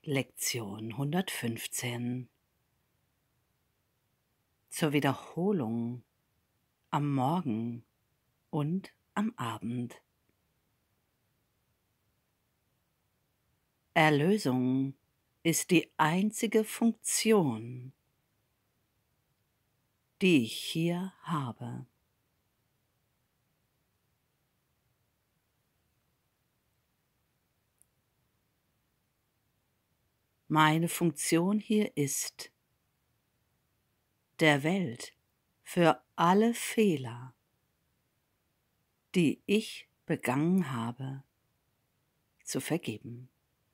Lektion 115 zur Wiederholung am Morgen und am Abend. Erlösung ist die einzige Funktion, die ich hier habe. Meine Funktion hier ist, der Welt für alle Fehler, die ich begangen habe, zu vergeben.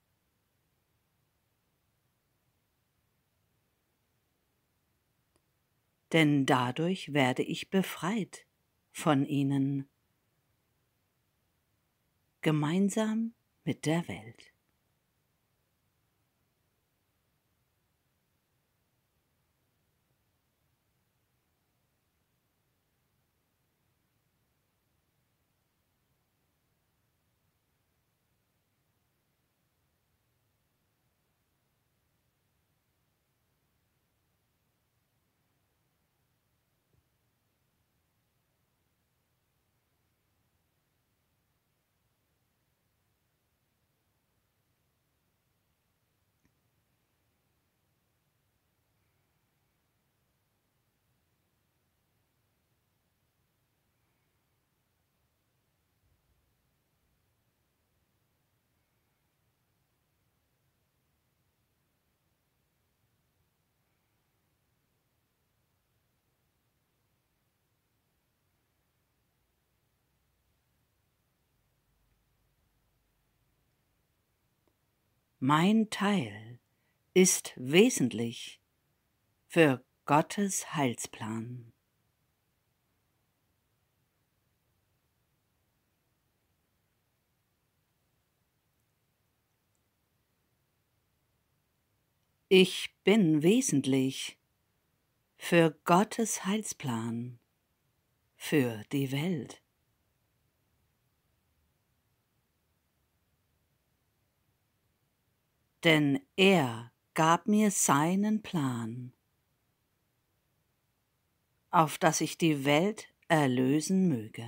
Denn dadurch werde ich befreit von ihnen, gemeinsam mit der Welt. Mein Teil ist wesentlich für Gottes Heilsplan. Ich bin wesentlich für Gottes Heilsplan, für die Welt. Denn er gab mir seinen Plan, auf dass ich die Welt erlösen möge.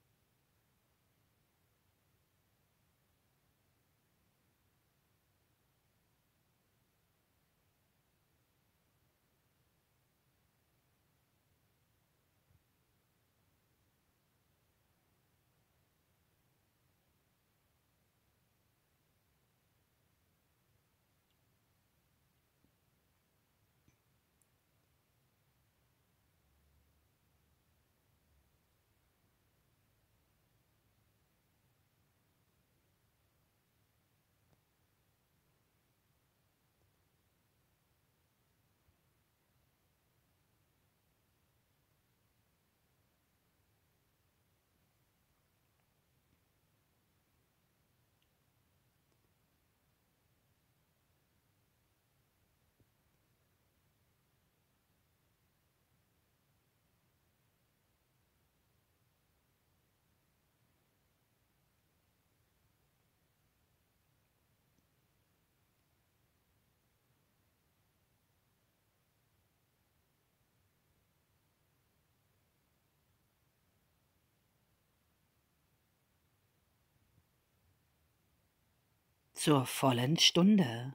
Zur vollen Stunde.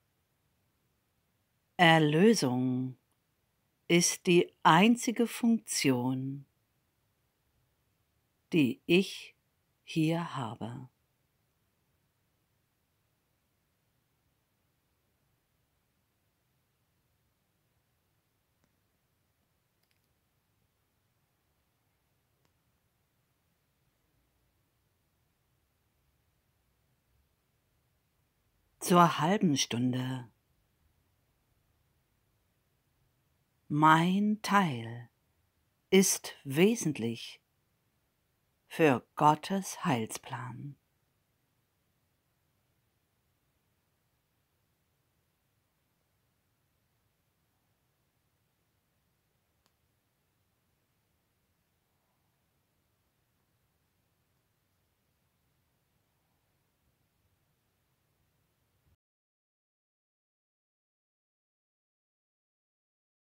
Erlösung ist die einzige Funktion, die ich hier habe. Zur halben Stunde. Mein Teil ist wesentlich für Gottes Heilsplan.